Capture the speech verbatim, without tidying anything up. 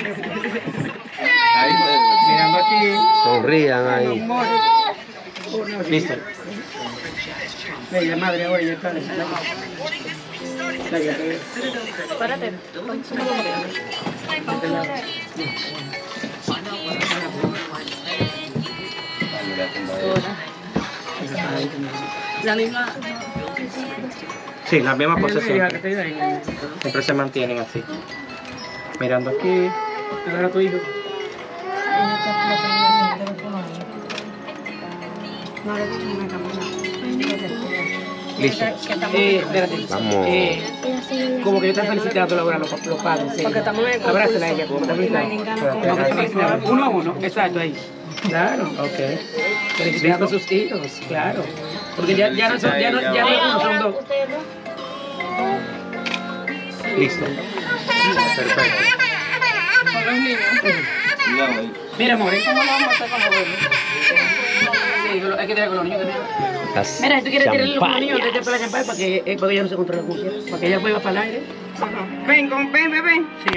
Ahí, mirando aquí. Sonrían ahí. Listo. La madre ahora ya está. Párate. La misma. Sí, la misma posición. Siempre se mantienen así. Mirando aquí. Ahora tu hijo. Listo. Eh, espérate. Vamos. Eh, como que yo te felicitando ahora los, los padres. Sí. Porque estamos en el Abrázala a ella. Como te felicitando. Uno a uno. Exacto, ahí. Claro. Ok. Felicitando a sus hijos. Claro. Porque ya, ya no son, ya no, ya no uno, son dos. Listo. Perfecto. Con los niños. Mira, amor, ¿cómo lo vamos a hacer con los niños? Sí, hay que tirar con los niños también. Las Mira, si tú quieres tirarle con los niños, champañas. te para la champán para que, eh, para que ella no se controle la música, para que ella pueda para el aire. Ven, con, ven, ven, ven. Sí.